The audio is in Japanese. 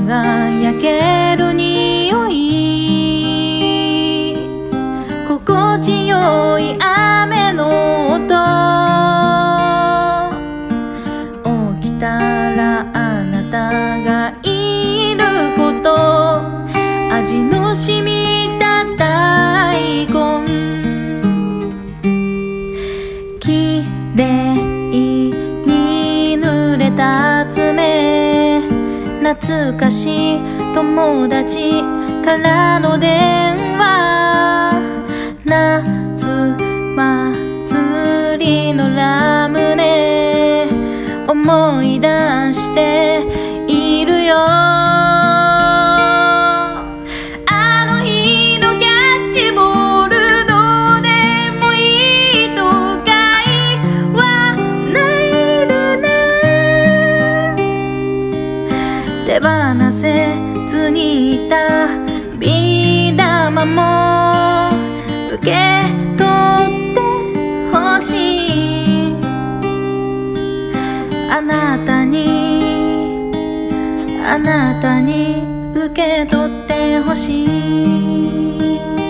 が焼ける匂い、心地よい雨の音、起きたらあなたがいること、味の染みた大根、きれいに濡れた爪、懐かしい友達からの電話、夏祭りのラムネ思い出しているよ。あの日のキャッチボールどうでもいいとか言わないでね、手放せずにいたビー玉も受け取ってほしい、あなたに受け取ってほしい。